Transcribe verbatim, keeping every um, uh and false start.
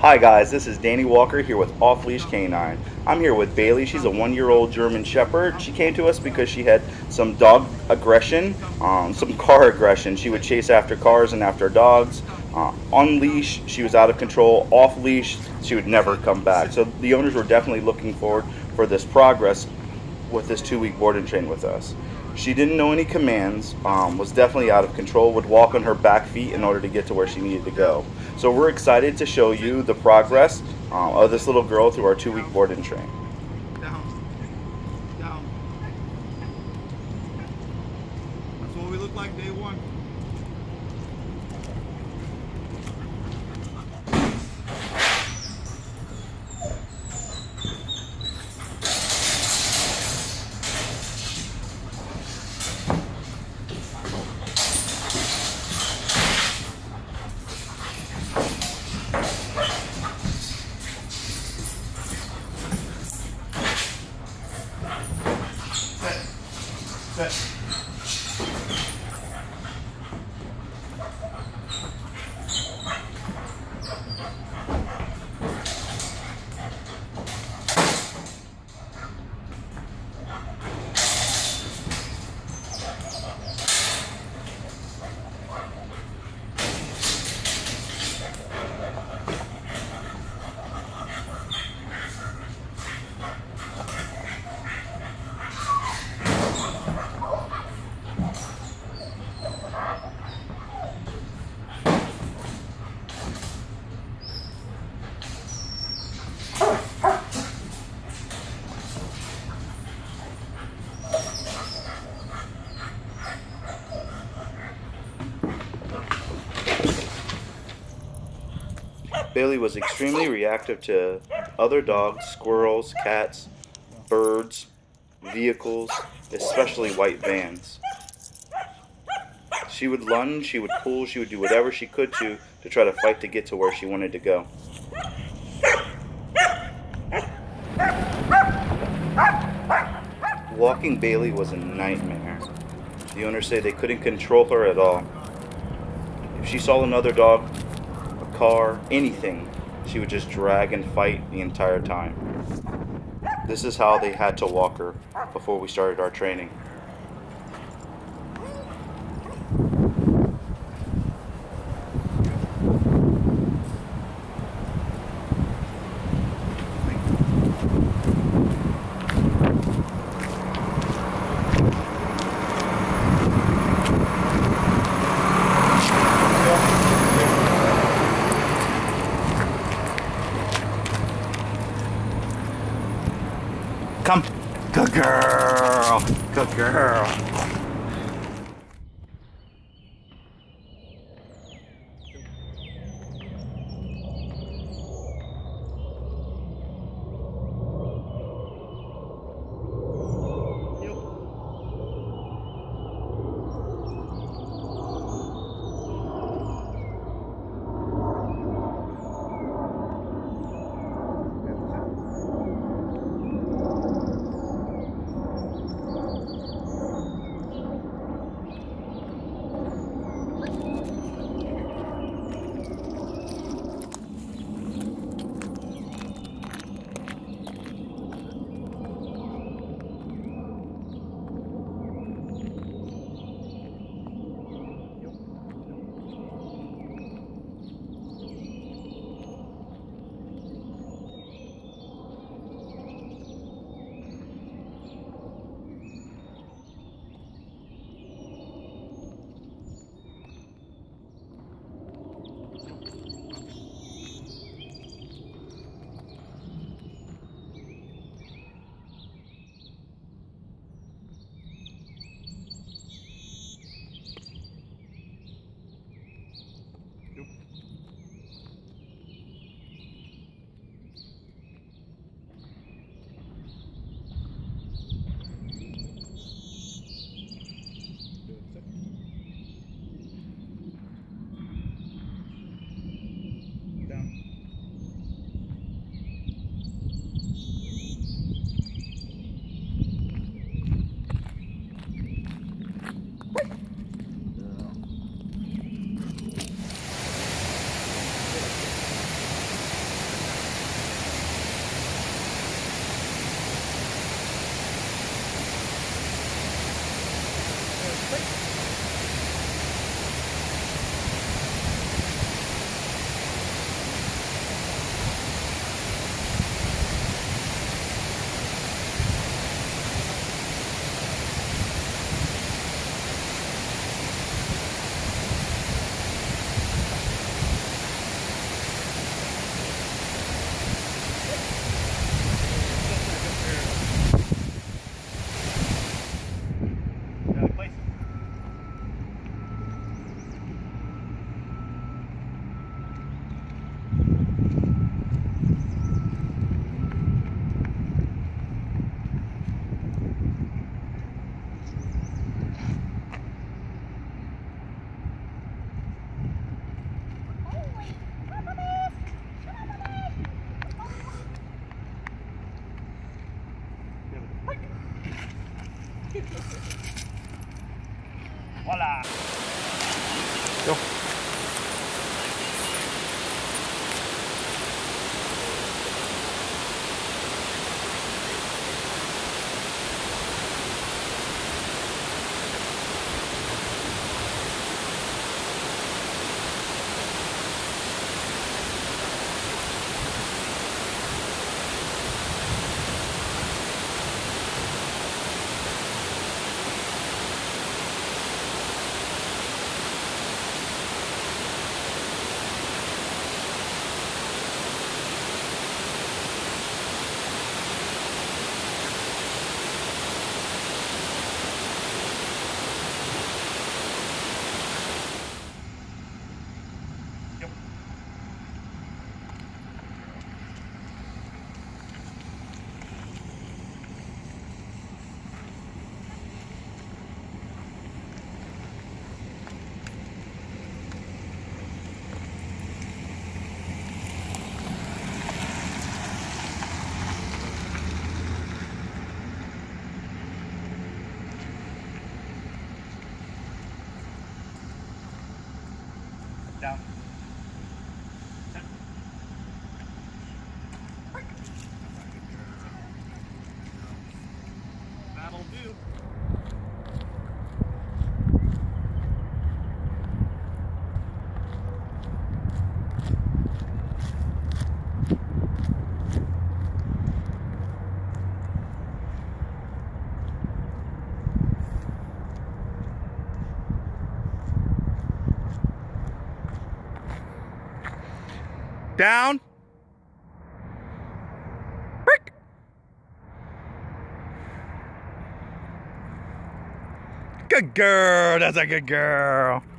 Hi guys, this is Danny Walker here with Off Leash Canine. I'm here with Bailey. She's a one-year-old German Shepherd. She came to us because she had some dog aggression, um, some car aggression. She would chase after cars and after dogs. Uh, on leash, she was out of control. Off leash, she would never come back. So the owners were definitely looking forward for this progress with this two-week board and train with us. She didn't know any commands, um, was definitely out of control, would walk on her back feet in order to get to where she needed to go. So we're excited to show you the progress uh, of this little girl through our two-week board and train. Down. Down. That's what we look like day one. Set. Bailey was extremely reactive to other dogs, squirrels, cats, birds, vehicles, especially white vans. She would lunge, she would pull, she would do whatever she could to to try to fight to get to where she wanted to go. Walking Bailey was a nightmare. The owners say they couldn't control her at all. If she saw another dog, a car, anything, she would just drag and fight the entire time. This is how they had to walk her before we started our training. Come. Good girl. Good girl. Down. Brick. Good girl. That's a good girl.